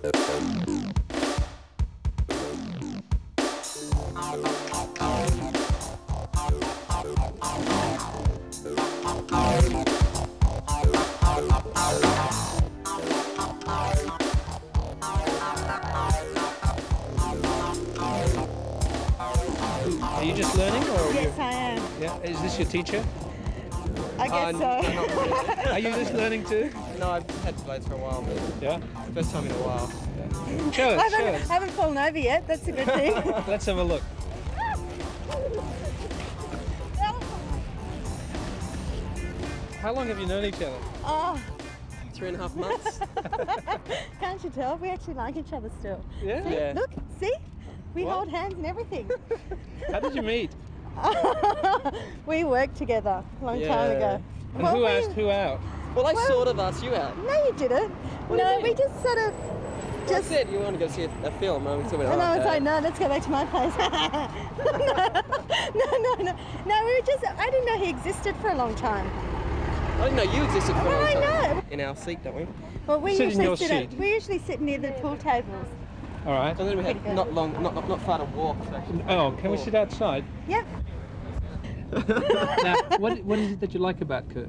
Are you just learning, or Yes, I am. Yeah, is this your teacher? I guess so. Not really. Are you just learning too? No, I've had blades for a while, but Yeah. first time in a while. Show us, show I us. haven't fallen over yet. That's a good thing. Let's have a look. How long have you known each other? Oh, 3.5 months. can't you tell? We actually like each other still. Yeah. See? Yeah. Look, see? We What? hold hands and everything. How did you meet? We worked together a long time Yeah. ago. And Well, who we- asked who out? Well, I sort of asked you out. No, you didn't. What do you No, mean? we just sort of I just. said you want to go see a film, and we sort of went, And oh, I was okay. like, no, let's go back to my place. No. No, we were just. I didn't know he existed for a long time. I didn't know you existed for a Well, long I time. know. In our seat, don't we? Well, we Sit in usually your sit. seat. We usually sit near the pool tables. All right. And then we Pretty had good. not far to walk. So actually. Oh, can we sit outside? Yep. Now, what is it that you like about Kurt?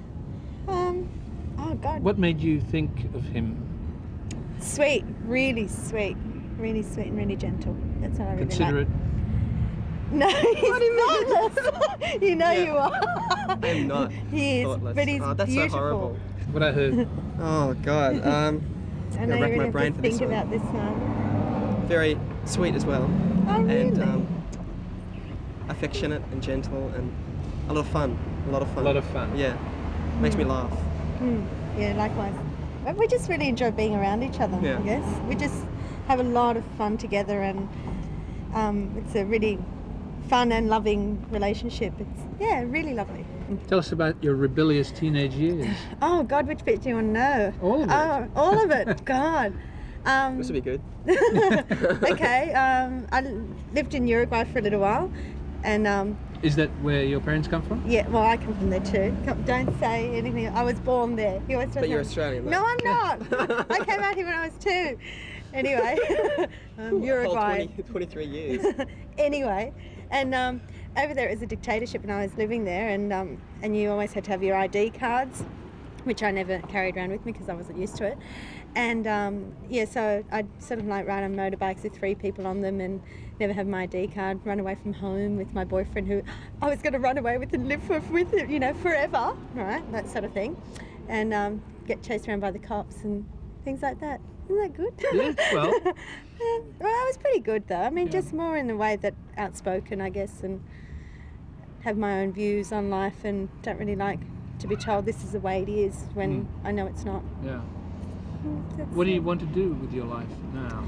Oh God. What made you think of him? Sweet, really sweet and really gentle. That's what I really Considerate. like. No, he's thoughtless. You know Yeah. you are. I am not He is, thoughtless. but he's Oh, that's beautiful. so horrible. What I heard. Oh God. I know gonna you rack really my have brain to for this think one. about this one. Very sweet as well. Oh really? And affectionate and gentle and a lot of fun. A lot of fun. A lot of fun. Yeah. Makes me laugh. Yeah, likewise. But we just really enjoy being around each other. Yeah. I guess we just have a lot of fun together, and it's a really fun and loving relationship. It's really lovely. Tell us about your rebellious teenage years. Oh God, which bit do you want to know? All of it. Oh, all of it. God. This will be good. Okay. I lived in Uruguay for a little while, and Is that where your parents come from? yeah, well, I come from there too. Don't say anything. I was born there. He always But you're does that. Australian, though. No, I'm not. I came out here when I was 2. Anyway, Whole Uruguay. 23 years. Anyway, and over there it was a dictatorship, and I was living there, and you always had to have your ID cards, which I never carried around with me because I wasn't used to it. And so I'd sort of like ride on motorbikes with 3 people on them and never have my ID card, run away from home with my boyfriend who I was going to run away with and live with, forever, right? That sort of thing. And get chased around by the cops and things like that. Isn't that good? Yeah, well. Well, I was pretty good though. I mean, just more in the way that outspoken, I guess, and have my own views on life and don't really like to be told this is the way it is when I know it's not. Yeah. That's What do it. you want to do with your life now?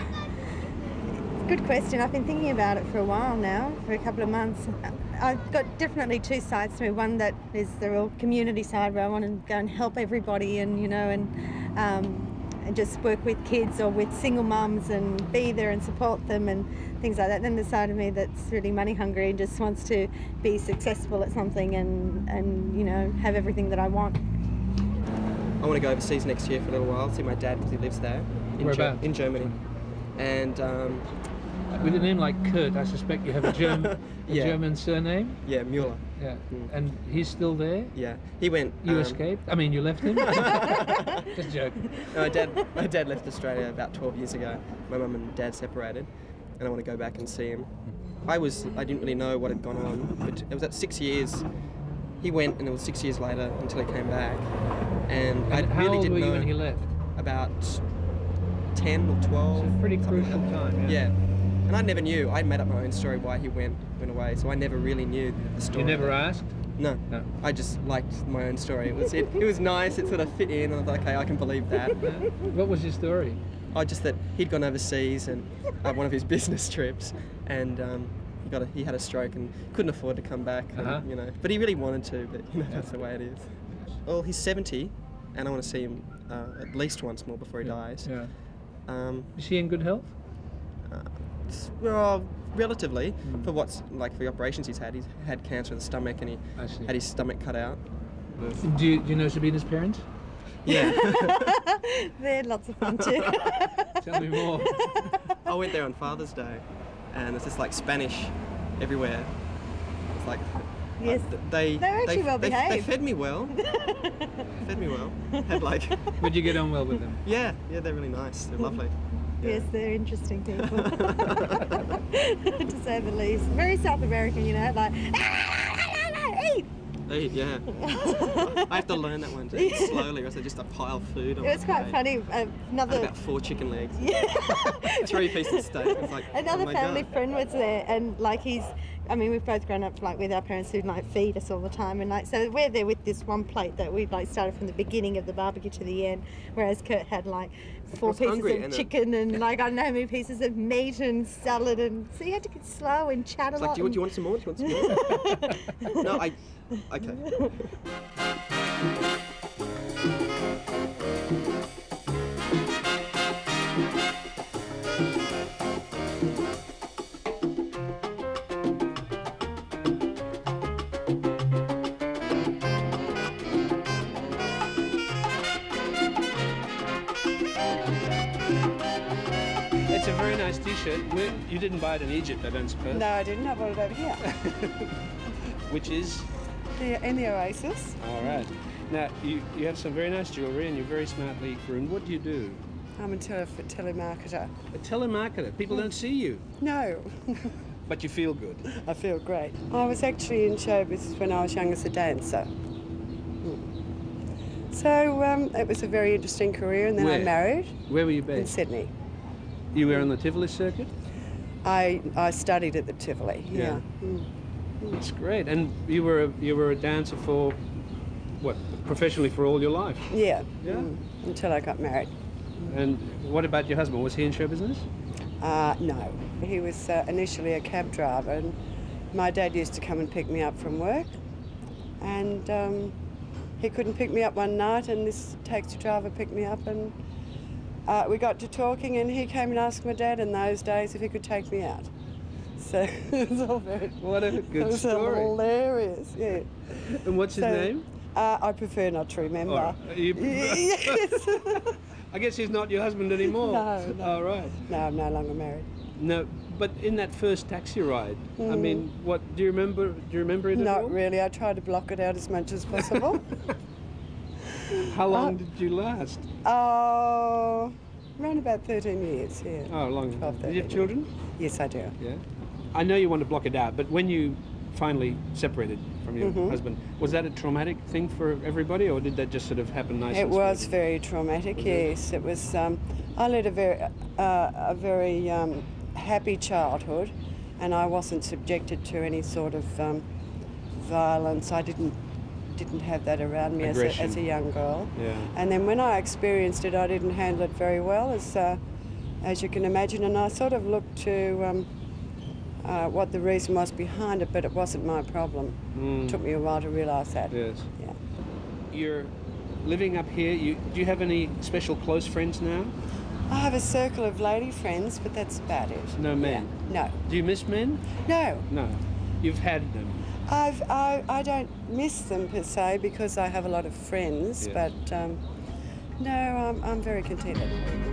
Good question. I've been thinking about it for a while now, for a couple of months. I've got definitely 2 sides to me. One that is the real community side where I want to go and help everybody and just work with kids or with single mums and be there and support them and things like that. Then the side of me that's really money hungry and just wants to be successful at something and have everything that I want. I want to go overseas next year for a little while, see my dad because he lives there. Whereabouts? In Germany. And With a name like Kurt, I suspect you have a Yeah. German surname. yeah, Mueller. Yeah. And he's still there? Yeah. He went. You escaped? I mean, you left him? Just joking. No, my dad left Australia about 12 years ago. My mum and dad separated, and I want to go back and see him. I didn't really know what had gone on, but it was at 6 years. He went, and it was 6 years later until he came back, and I How really old didn't were you know when he left? about 10 or 12. It's a pretty something like crucial that. time. Yeah. And I never knew. I made up my own story why he went away, so I never really knew the story. You never asked? No. No. I just liked my own story. It was nice. It sort of fit in, and I thought, okay, I can believe that. What was your story? Oh, just that he'd gone overseas and one of his business trips, and he had a stroke and couldn't afford to come back. And, but he really wanted to. But that's the way it is. Well, he's 70, and I want to see him at least once more before he dies. Yeah. Is he in good health? Well, relatively. For for the operations he's had cancer of the stomach, and he I see. had his stomach cut out. Do you know Sabina's parents? Yeah. They're lots of fun too. Tell me more. I went there on Father's Day, and it's just like Spanish everywhere. It's like Yes. they They're actually well they behaved. fed me well. Fed me well. Had like Would you get on well with them? yeah, they're really nice. They're lovely. Yeah. Yes, they're interesting people, to say the least. Very South American, you know, like eat. Yeah. I have to learn that one to eat slowly, or else I just pile food on It was my quite plate. funny. I had Another about 4 chicken legs, yeah. 3 pieces of steak. It's like, Another oh my family God. friend was there, and like I mean, we've both grown up like with our parents who like feed us all the time, and like so we're there with this one plate that we like started from the beginning of the barbecue to the end, whereas Kurt had like 4 was pieces hungry, of and chicken and like I don't know how many pieces of meat and salad, and so you had to get slow and chat a It's lot. like, do you want some more? Do you want some more? No, okay. It's a very nice T-shirt. You didn't buy it in Egypt, I don't suppose. No, I didn't. I bought it over here. Which is In the Oasis. all right. Now you have some very nice jewellery, and you're very smartly groomed. What do you do? I'm a telemarketer. A telemarketer. People don't see you, No, but you feel good. I feel great. I was actually in show business when I was young as a dancer. So it was a very interesting career, and then I Where? married Where were you in based? Sydney. You were on the Tivoli circuit. I studied at the Tivoli. Yeah. Yeah. That's great. And you were a dancer for what? Professionally for all your life. Yeah. Yeah. Until I got married. And what about your husband? Was he in show business? No, he was initially a cab driver, and my dad used to come and pick me up from work, and he couldn't pick me up one night, and this taxi driver picked me up, and we got to talking, and he came and asked my dad in those days if he could take me out. So it was all very What a it good was story. hilarious, yeah. And what's his So, name? I prefer not to remember. Oh, you- Yes. I guess he's not your husband anymore. No, no. All right. No, I'm no longer married. No, but in that first taxi ride, I mean, what do you remember? Do you remember it at all? Not really. I tried to block it out as much as possible. How long did you last? Oh, around about 13 years, yeah. Oh, long. 12, Did you have 13. children? Yes, I do. Yeah. I know you want to block it out, but when you finally separated from your husband, was that a traumatic thing for everybody, or did that just sort of happen nicely? It was very traumatic, yes. It was, I led a very happy childhood, and I wasn't subjected to any sort of violence. I didn't have that around me as Aggression. a young girl. Yeah. And then when I experienced it, I didn't handle it very well, as you can imagine, and I sort of looked to what the reason was behind it, but it wasn't my problem. It took me a while to realise that. Yes. Yeah. You're living up here. Do you have any special close friends now? I have a circle of lady friends, but that's about it. No men? Yeah. Do you miss men? No. No. You've had them. I don't miss them per se because I have a lot of friends, Yes. but no, I'm very contented.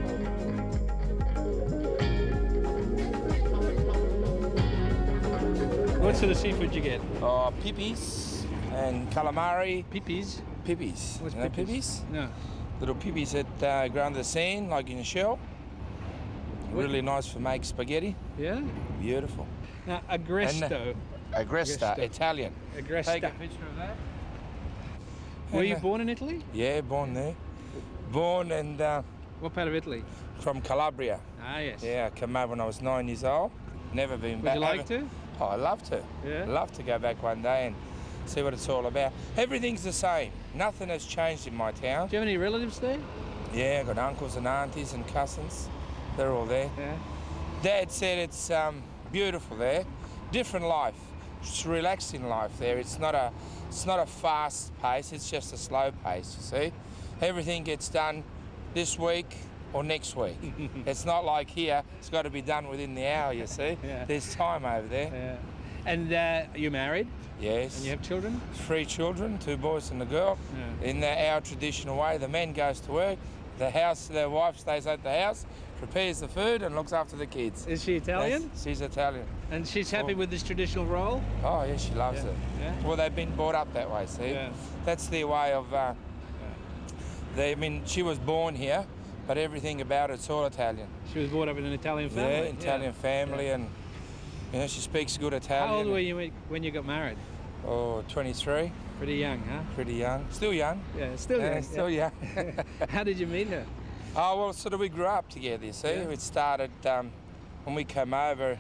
What sort of seafood you get? Pippies and calamari. Pippies? Pippies. What's You know pippies? No. Little pippies that grow under the sand, like in a shell. What? Really nice for make spaghetti. Yeah? Beautiful. Now, agresto. Agresta, Agresta. Italian. Agresta. Take a picture of that. Were you And, born in Italy? Yeah, born there. Born and What part of Italy? from Calabria. Ah, yes. Yeah, I came over when I was 9 years old. Never been Would back. you like to? Oh, I love to. Yeah? Love to go back one day and see what it's all about. Everything's the same. Nothing has changed in my town. Do you have any relatives there? Yeah, I've got uncles and aunties and cousins. They're all there. Yeah. Dad said it's beautiful there. Different life. It's relaxing life there. It's not a fast pace. It's just a slow pace. You see, everything gets done this week or next week. It's not like here. It's got to be done within the hour. You see, Yeah. There's time over there. Yeah. And you're married? Yes. And you have children? 3 children, 2 boys and a girl. Yeah. In our traditional way, the man goes to work, the wife stays at the house, prepares the food and looks after the kids. Is she Italian? She's Italian. And she's happy with this traditional role? Oh yeah, she loves it. Yeah. Well, they've been brought up that way, see? Yeah. That's their way of, I mean, she was born here, but everything about it's all Italian. She was brought up in an Italian family? Yeah, Italian family, and you know, she speaks good Italian. How old were you when you got married? Oh, 23. Pretty young, huh? Pretty young. Still young. Yeah, still young. Still young. How did you meet her? Oh, well, sort of we grew up together, you see. Yeah. It started when we came over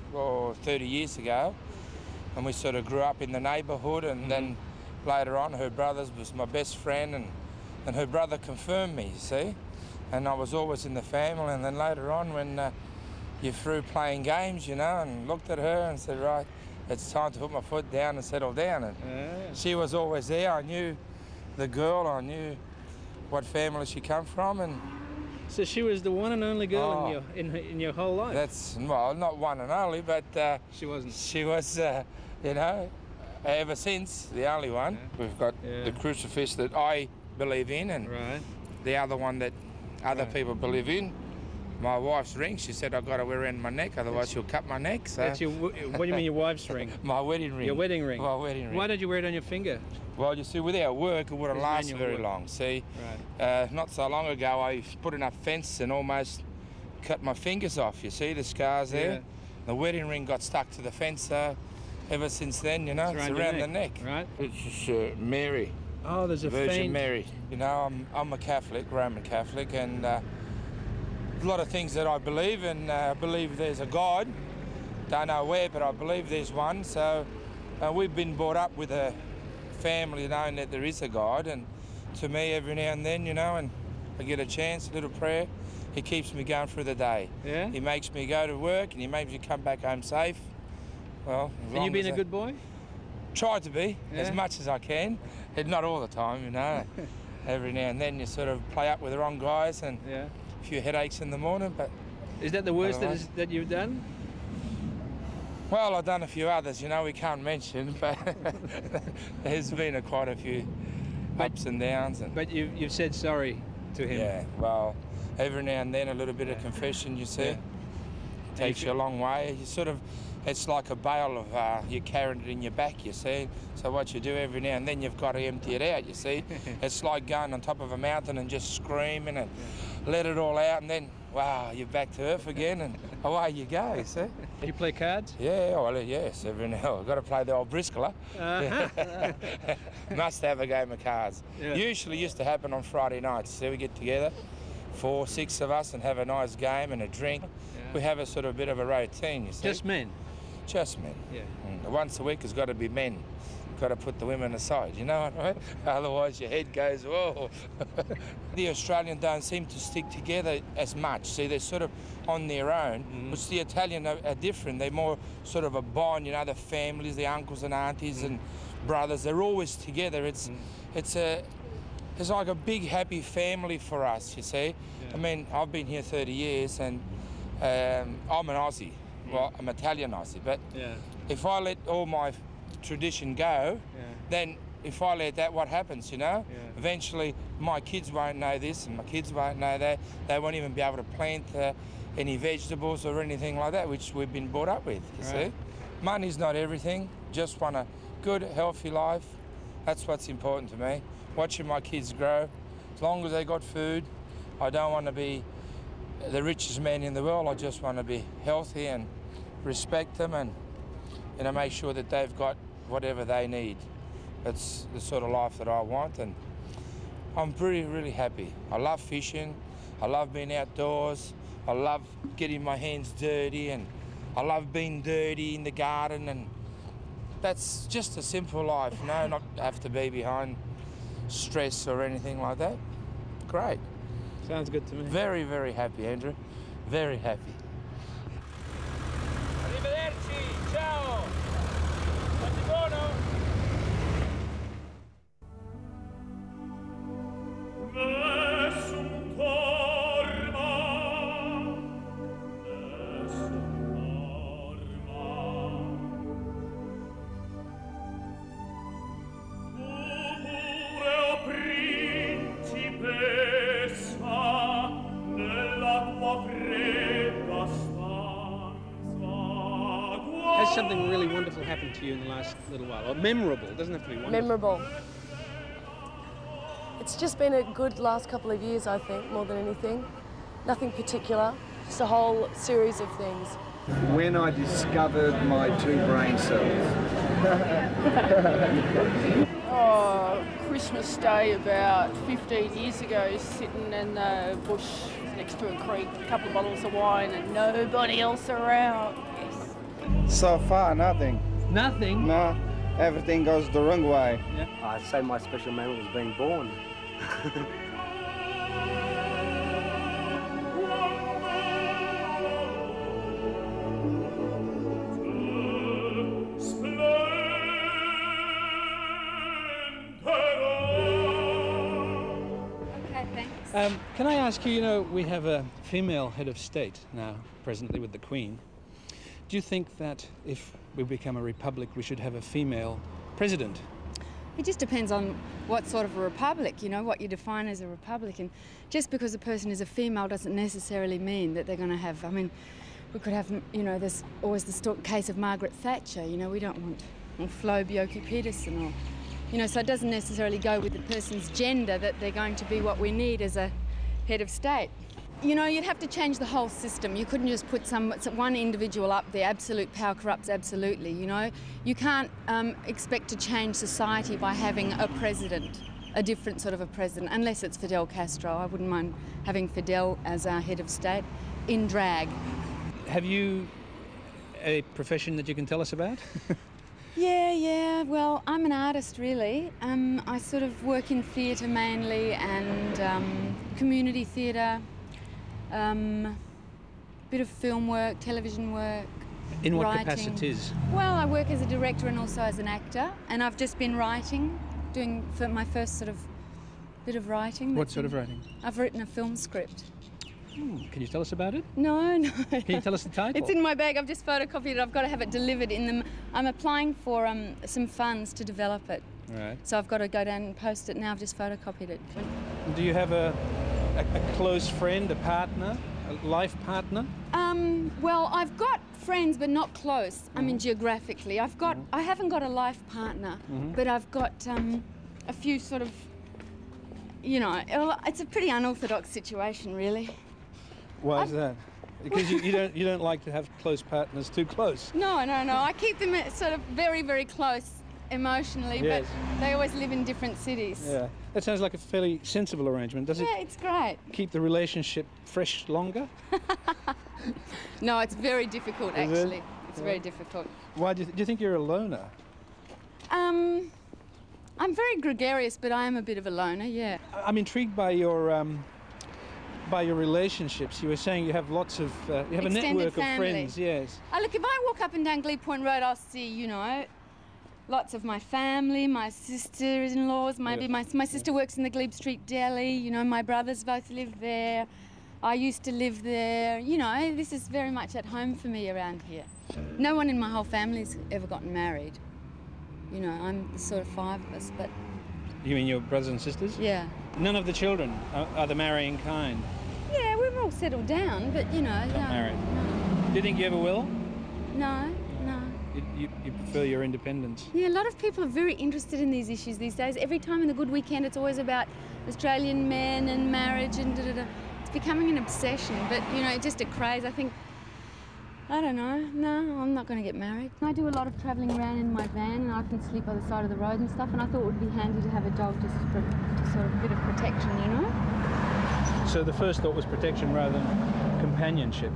30 years ago, and we sort of grew up in the neighbourhood, and then later on her brother was my best friend, and her brother confirmed me, you see. And I was always in the family, and then later on when you're through playing games, you know, and looked at her and said, right, it's time to put my foot down and settle down. And she was always there. I knew the girl, I knew what family she come from, and so she was the one and only girl in your whole life? That's, well, not one and only, but she wasn't. She was, you know, ever since, the only one. Yeah. We've got the crucifix that I believe in, and the other one that other people believe in. My wife's ring, she said I've got to wear it around my neck, otherwise she'll cut my neck. So. That's what do you mean your wife's ring? My wedding ring. Your wedding ring? My wedding ring. Why don't you wear it on your finger? Well, you see, without work, it wouldn't last very long. See, not so long ago, I put in a fence and almost cut my fingers off. You see the scars there? Yeah. The wedding ring got stuck to the fence. Ever since then, you know, it's around the neck. Right. It's just Mary. Oh, there's a Virgin Mary. You know, I'm a Catholic, Roman Catholic, and a lot of things that I believe, and I believe there's a God. Don't know where, but I believe there's one. So we've been brought up with a family knowing that there is a God, and to me every now and then, you know, and I get a chance, a little prayer, he keeps me going through the day. Yeah? He makes me go to work, and he makes me come back home safe. Well, and you been a good boy? Try to be, as much as I can. Not all the time, you know. Every now and then you sort of play up with the wrong guys, and a few headaches in the morning, but... Is that the worst that you've done? Well, I've done a few others, you know, we can't mention, but there's been quite a few ups and downs. But you've said sorry to him? Yeah, well, every now and then a little bit of confession, you see, takes you a long way. You sort of, it's like a bale of, you carrying it in your back, you see. So what you do every now and then, you've got to empty it out, you see. It's like going on top of a mountain and just screaming and let it all out, and then, wow, you're back to earth again, and away you go, you see. You play cards? Yeah, well, yes, every now. I've got to play the old Briscola. Must have a game of cards. Yeah. Usually used to happen on Friday nights. So we get together, 4, 6 of us, and have a nice game and a drink. Yeah. We have a sort of bit of a routine, you see. Just men? Just men. Yeah. Once a week has got to be men. Got to put the women aside, you know what I mean? Otherwise your head goes, whoa. The Australians don't seem to stick together as much. See, they're sort of on their own, which the Italian are different. They're more sort of a bond, you know, the families, the uncles and aunties and brothers, they're always together. It's like a big happy family for us, you see. Yeah. I mean, I've been here 30 years and I'm an Aussie. Well, I'm Italian Aussie, but if I let all my tradition go, then if I let that, what happens, you know? Eventually my kids won't know this and my kids won't know that. They won't even be able to plant any vegetables or anything like that, which we've been brought up with, you see? Money's not everything, just want a good, healthy life. That's what's important to me. Watching my kids grow, as long as they got food. I don't want to be the richest man in the world, I just want to be healthy and respect them and, you know, make sure that they've got whatever they need. That's the sort of life that I want, and I'm really happy. I love fishing, I love being outdoors, I love getting my hands dirty, and I love being dirty in the garden, and that's just a simple life, you know, not have to be behind stress or anything like that. Great. Sounds good to me. Very happy, Andrew. Very happy. Arrivederci, ciao. Buongiorno. something really wonderful happened to you in the last little while? Or memorable? It doesn't have to be wonderful. Memorable. It's just been a good last couple of years, I think, more than anything. Nothing particular, just a whole series of things. When I discovered my 2 brain cells. Oh, Christmas Day about 15 years ago, sitting in the bush next to a creek, a couple of bottles of wine and nobody else around. Yes. So far, nothing. Nothing? No, everything goes the wrong way. Yeah. I'd say my special moment was being born. Okay, thanks. Can I ask you, you know, we have a female head of state now, presently with the Queen. Do you think that if we become a republic, we should have a female president? It just depends on what sort of a republic, you know, what you define as a republic. And just because a person is a female doesn't necessarily mean that they're going to have, I mean, we could have, you know, there's always the case of Margaret Thatcher, you know, we don't want, or Flo Bjelke-Petersen, or, you know, so it doesn't necessarily go with the person's gender that they're going to be what we need as a head of state. You know, you'd have to change the whole system. You couldn't just put one individual up there. Absolute power corrupts absolutely, you know. You can't expect to change society by having a president, a different sort of a president, unless it's Fidel Castro. I wouldn't mind having Fidel as our head of state in drag. Have you a profession that you can tell us about? Yeah, well, I'm an artist really. I sort of work in theatre mainly and community theatre. Bit of film work, television work. In what writing. capacities? Well, I work as a director and also as an actor, and I've just been writing, doing my first sort of bit of writing. What sort of writing? I've written a film script. Can you tell us about it? No. Can you tell us the title? It's in my bag. I've just photocopied it. I've got to have it delivered in them. I'm applying for some funds to develop it. Right. So I've got to go down and post it now. I've just photocopied it. Do you have a close friend, a partner, a life partner? Well, I've got friends, but not close. I mean, geographically. I haven't got a life partner, but I've got a few sort of, you know, it's a pretty unorthodox situation, really. Why is that? Because you don't like to have close partners too close. No. I keep them sort of very, very close emotionally, yes. But they always live in different cities. Yeah, that sounds like a fairly sensible arrangement. Does it? Yeah, it's great. Keep the relationship fresh longer? No, it's very difficult actually. It's very difficult. Why do you think you're a loner? I'm very gregarious, but I am a bit of a loner. Yeah. I'm intrigued by your relationships. You were saying you have lots of you have Extended a network family. of friends. Yes. Oh, look, if I walk up and down Glebe Point Road, I'll see, you know, lots of my family, my sister-in-laws, maybe my sister works in the Glebe Street Deli, you know, my brothers both live there. I used to live there. You know, this is very much at home for me around here. No one in my whole family's ever gotten married. You know, I'm the sort of 5 of us, but... You mean your brothers and sisters? Yeah. None of the children are the marrying kind? Yeah, we've all settled down, but, you know... Not married? No. Do you think you ever will? No. You prefer your independence? Yeah, a lot of people are very interested in these issues these days. Every time in the Good Weekend, it's always about Australian men and marriage and da-da-da. It's becoming an obsession, but, you know, just a craze. I think, I don't know. No, I'm not going to get married. I do a lot of travelling around in my van and I can sleep by the side of the road and stuff, and I thought it would be handy to have a dog just for sort of a bit of protection, you know? So the first thought was protection rather than companionship?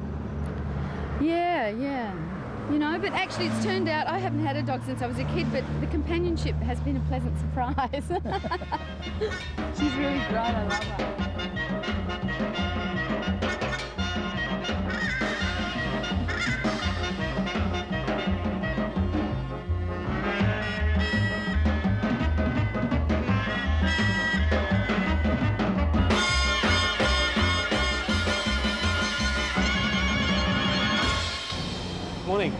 Yeah. You know, but actually it's turned out I haven't had a dog since I was a kid, but the companionship has been a pleasant surprise. She's really great, I love her. Morning.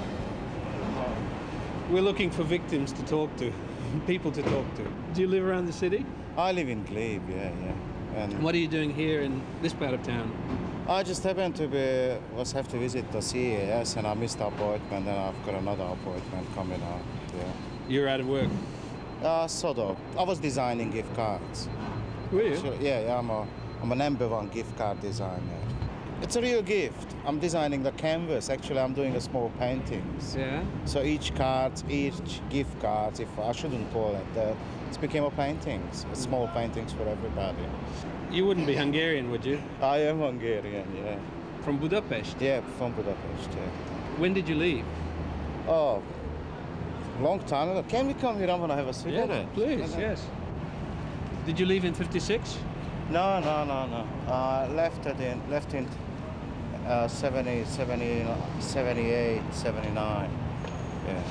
We're looking for victims to talk to, people to talk to. Do you live around the city? I live in Glebe, yeah. And What are you doing here in this part of town? I just happened to have to visit the CES, and I missed the appointment, and I've got another appointment coming up. Yeah. You're out of work. Sort of. I was designing gift cards. Were you? So, yeah, I'm a #1 gift card designer. It's a real gift. I'm designing the canvas. Actually, I'm doing a small paintings. Yeah. So each gift card, if I shouldn't call it, it's became a paintings, a small paintings for everybody. You wouldn't be Hungarian, would you? I am Hungarian, yeah. From Budapest? Yeah, from Budapest, yeah. When did you leave? Oh, long time ago. Can we come here? I want to have a cigarette. Yeah, please, yes. Did you leave in 56? No. Left in 70, 78, 79. Yeah.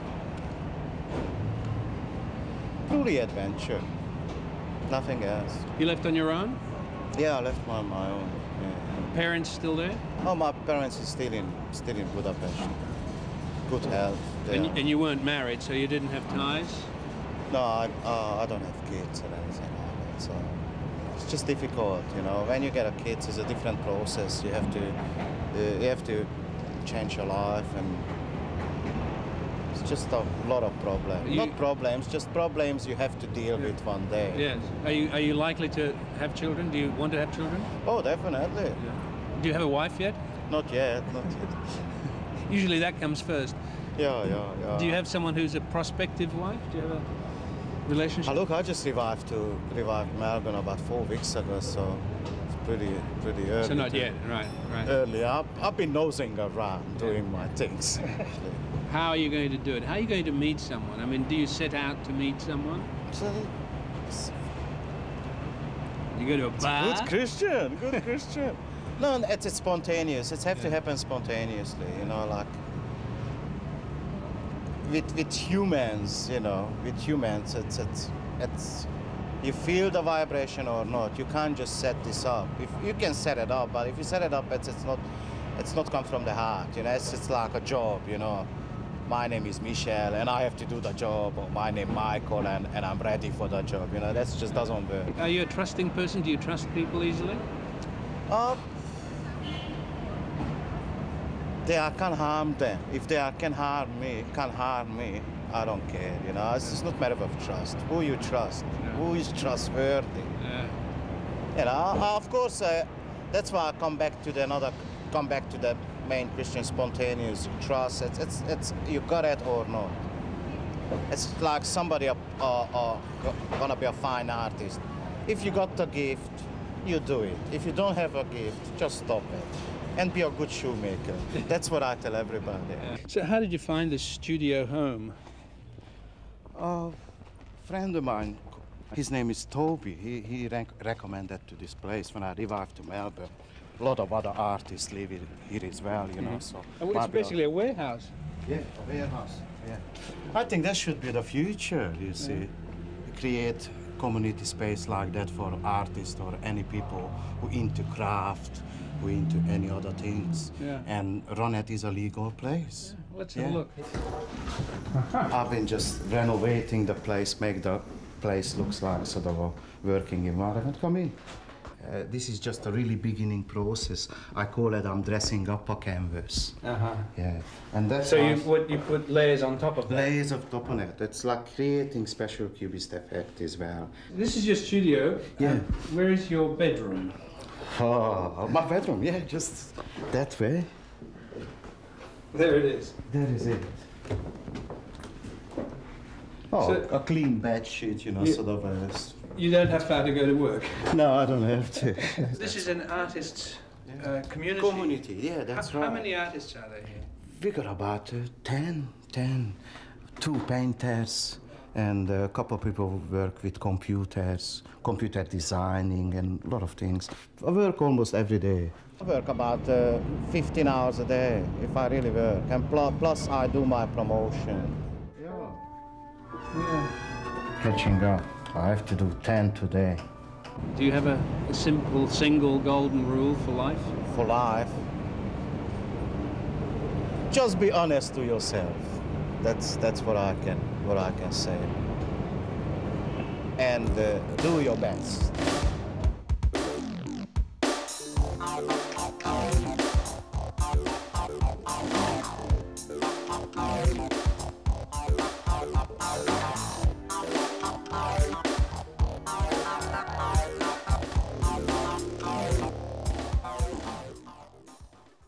Truly adventure. Nothing else. You left on your own? Yeah, I left on my own. Yeah. Parents still there? Oh, my parents are still in Budapest. Good health. And you weren't married, so you didn't have ties? No, I don't have kids or anything like that. So it's just difficult, you know. When you get a kid, it's a different process. You have to change your life, and it's just a lot of problems. Not problems, just problems you have to deal with one day. Yes. Are you likely to have children? Do you want to have children? Oh, definitely. Yeah. Do you have a wife yet? Not yet. Usually that comes first. Yeah. Do you have someone who's a prospective wife? Do you have a relationship? Look, I just revived Melbourne about 4 weeks ago, so it's pretty early. So not yet, right. Early. I've been nosing around, doing my things. How are you going to do it? How are you going to meet someone? I mean, do you set out to meet someone? You go to a bar? Good Christian. No, it's spontaneous. It has to happen spontaneously, you know, like with humans, you know, it's you feel the vibration or not. You can't just set this up. If you can set it up, but if you set it up, it's not come from the heart, you know. It's like a job, you know. My name is Michel and I have to do the job, or my name Michael and I'm ready for the job, you know. That just doesn't work. Are you a trusting person? Do you trust people easily? They can't harm them. If they can't harm me, I don't care, you know. It's not a matter of trust. Who you trust, who is trustworthy. Yeah. You know, of course, that's why I come back to the main Christian spontaneous trust. It's you got it or not. It's like somebody gonna be a fine artist. If you got the gift, you do it. If you don't have a gift, just stop it. And be a good shoemaker. That's what I tell everybody. Yeah. So how did you find this studio home? A friend of mine, his name is Toby. He recommended to this place when I arrived to Melbourne. A lot of other artists live here as well, you know. So it's basically a warehouse. Yeah, a warehouse. Yeah. I think that should be the future. You see, create community space like that for artists or any people who into craft, who into any other things. Yeah. And Ronette is a legal place. Yeah, let's have a look. I've been just renovating the place, make the place looks like sort of a working environment. Come in. This is just a really beginning process. I call it I'm dressing up a canvas. Yeah, and that's so you put layers on top of that. Layers of top on it. It's like creating special cubist effect as well. This is your studio. Yeah. Where is your bedroom? Oh, my bedroom. Yeah, just that way. There it is. There is it. Oh, so, a clean bed sheet, you know, sort of a... You don't have to go to work. No, I don't have to. This is an artist's community. Community, yeah, that's right. How many artists are there here? We got about 10, 2 painters, and a couple of people who work with computers, computer designing, and a lot of things. I work almost every day. I work about 15 hours a day, if I really work, and plus I do my promotion. Yeah. Catching up. I have to do 10 today. Do you have a simple, single golden rule for life? For life? Just be honest to yourself. That's what I can say. And do your best.